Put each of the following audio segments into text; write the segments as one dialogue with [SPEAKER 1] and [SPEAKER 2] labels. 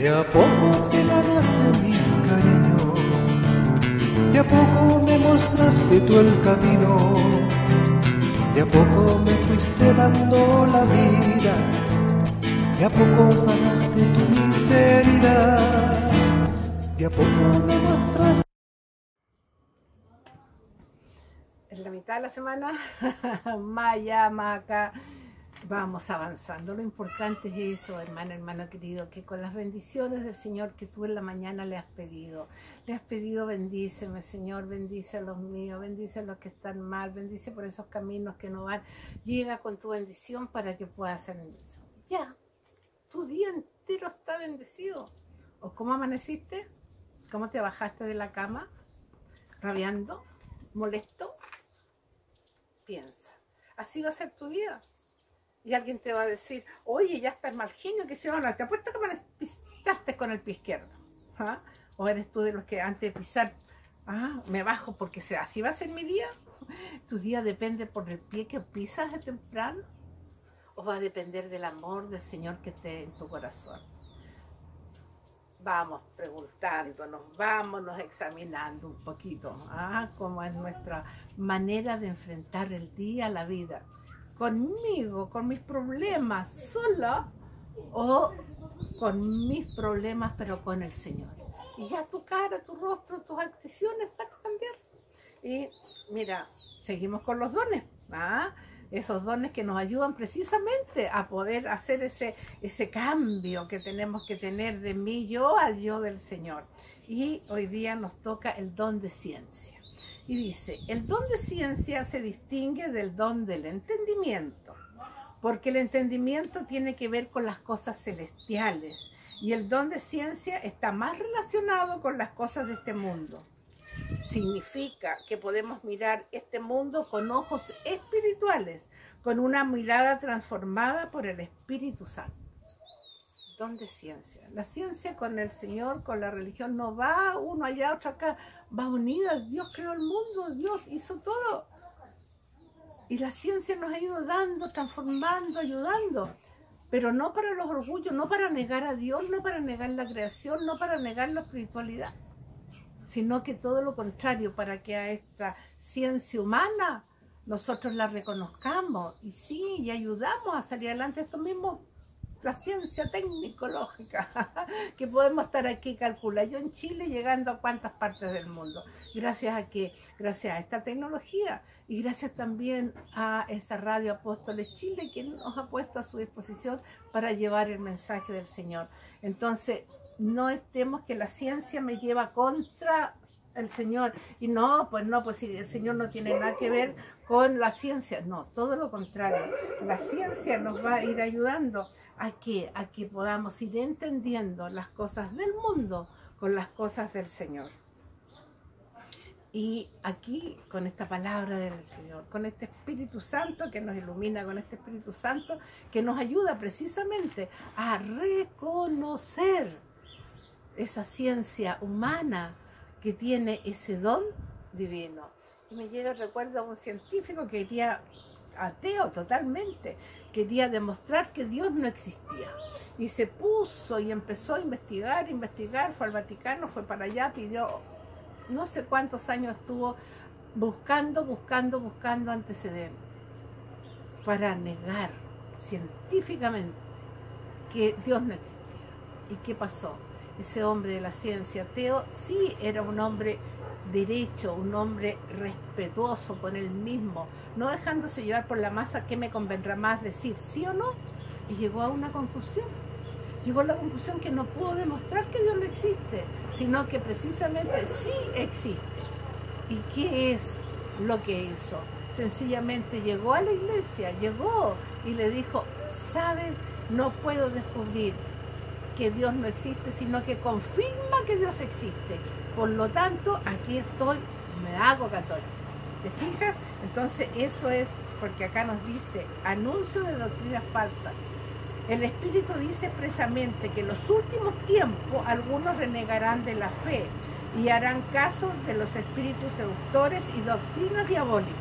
[SPEAKER 1] a poco te ganaste mi cariño, de a poco me mostraste tú el camino, de a poco me fuiste dando la vida, de a poco sanaste tu miseria, de a poco me mostraste.
[SPEAKER 2] En la mitad de la semana, más allá, más acá, vamos avanzando. Lo importante es eso, hermano querido, que con las bendiciones del Señor que tú en la mañana le has pedido bendíceme, Señor, bendice a los míos, bendice a los que están mal, bendice por esos caminos que no van. Llega con tu bendición para que puedas ser bendecido. Ya, tu día entero está bendecido. ¿O cómo amaneciste? ¿Cómo te bajaste de la cama? ¿Rabiando? ¿Molesto? Piensa, así va a ser tu día. Y alguien te va a decir, oye, ya estás mal genio, que si no, te apuesto que pisaste con el pie izquierdo. ¿Ah? O eres tú de los que antes de pisar, me bajo porque así va a ser mi día. Tu día depende por el pie que pisas de temprano, o va a depender del amor del Señor que esté en tu corazón. Vamos preguntándonos, vámonos examinando un poquito, cómo es nuestra manera de enfrentar el día, la vida. Conmigo, con mis problemas, sola, o con mis problemas, pero con el Señor. Y ya tu cara, tu rostro, tus acciones van a cambiar. Y mira, seguimos con los dones, esos dones que nos ayudan precisamente a poder hacer ese cambio que tenemos que tener de mí yo al yo del Señor. Y hoy día nos toca el don de ciencia. Y dice, el don de ciencia se distingue del don del entendimiento, porque el entendimiento tiene que ver con las cosas celestiales y el don de ciencia está más relacionado con las cosas de este mundo. Significa que podemos mirar este mundo con ojos espirituales, con una mirada transformada por el Espíritu Santo. Don de ciencia. La ciencia con el Señor, con la religión, no va uno allá, otro acá, va unida. Dios creó el mundo, Dios hizo todo. Y la ciencia nos ha ido dando, transformando, ayudando. Pero no para los orgullos, no para negar a Dios, no para negar la creación, no para negar la espiritualidad, sino que todo lo contrario, para que a esta ciencia humana nosotros la reconozcamos y sí, y ayudamos a salir adelante esto mismo, la ciencia técnico-lógica, que podemos estar aquí, calcula, yo en Chile llegando a cuántas partes del mundo, gracias a esta tecnología y gracias también a esa radio Apóstoles Chile que nos ha puesto a su disposición para llevar el mensaje del Señor. Entonces, no estemos que la ciencia me lleva contra el Señor. Y no, pues si el Señor no tiene nada que ver con la ciencia. No, todo lo contrario. La ciencia nos va a ir ayudando a que podamos ir entendiendo las cosas del mundo con las cosas del Señor. Y aquí, con esta palabra del Señor, con este Espíritu Santo que nos ilumina, con este Espíritu Santo que nos ayuda precisamente a reconocer esa ciencia humana que tiene ese don divino. Y me llega el recuerdo a un científico que quería, ateo totalmente, quería demostrar que Dios no existía. Y se puso y empezó a investigar, fue al Vaticano, fue para allá, pidió, no sé cuántos años estuvo buscando antecedentes para negar científicamente que Dios no existía. ¿Y qué pasó? Ese hombre de la ciencia ateo sí era un hombre derecho, un hombre respetuoso con él mismo, no dejándose llevar por la masa que me convendrá más decir sí o no, y llegó a una conclusión. Llegó a la conclusión que no pudo demostrar que Dios no existe, sino que precisamente sí existe. ¿Y qué es lo que hizo? Sencillamente llegó a la iglesia, llegó y le dijo, ¿sabes? No puedo descubrir que Dios no existe, sino que confirma que Dios existe. Por lo tanto, aquí estoy, me hago católico. ¿Te fijas? Entonces eso es, porque acá nos dice, anuncio de doctrinas falsas. El Espíritu dice expresamente que en los últimos tiempos algunos renegarán de la fe y harán caso de los espíritus seductores y doctrinas diabólicas.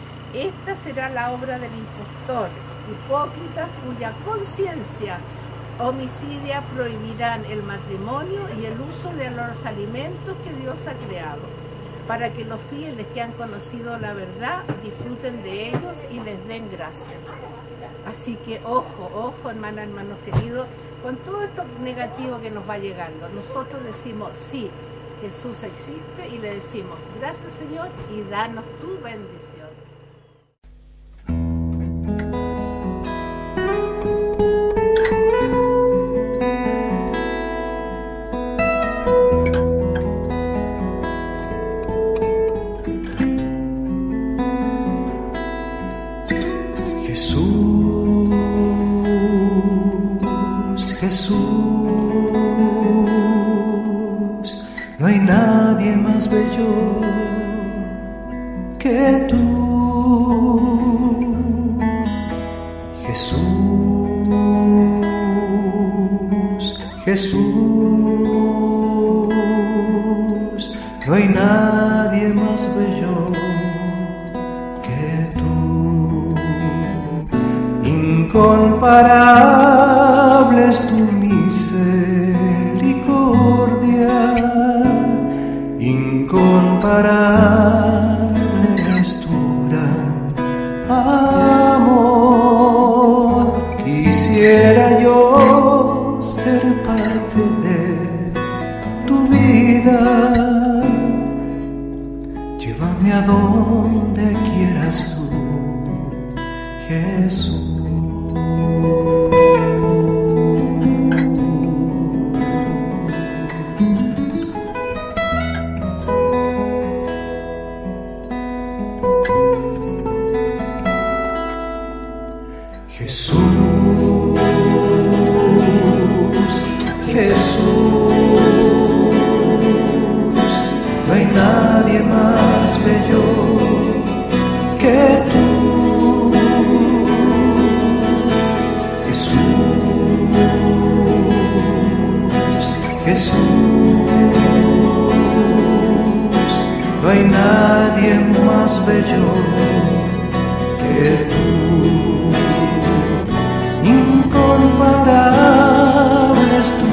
[SPEAKER 2] Esta será la obra de impostores, hipócritas cuya conciencia homicidas prohibirán el matrimonio y el uso de los alimentos que Dios ha creado, para que los fieles que han conocido la verdad disfruten de ellos y les den gracia. Así que ojo, ojo, hermanos queridos, con todo esto negativo que nos va llegando. Nosotros decimos sí, Jesús existe, y le decimos gracias, Señor, y danos tu bendición.
[SPEAKER 1] Jesús, no hay nadie más bello que tú. Jesús, Jesús, no hay nadie más bello que tú. Incomparable es tu misericordia, incomparable es tu gran amor. Quisiera yo ser parte de tu vida, llévame a donde quieras tú, Jesús. Jesús, Jesús, no hay nadie más bello que tú. Jesús, Jesús, no hay nadie más bello que tú. Incomparable es tu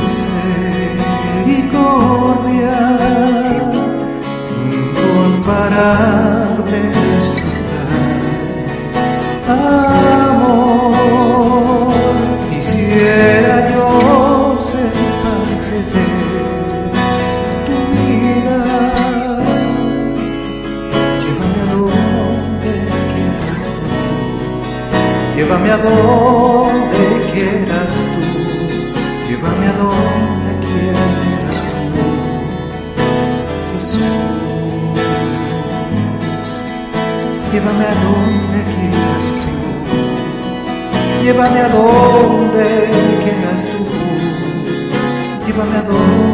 [SPEAKER 1] misericordia, incomparable es tu gran amor. Quisiera yo ser parte de tu vida, llévame a donde quieras tú, llévame a donde quieras tú, llévame a donde quieras tú, Jesús. Llévame a donde quieras tú, llévame a donde quieras tú, llévame a donde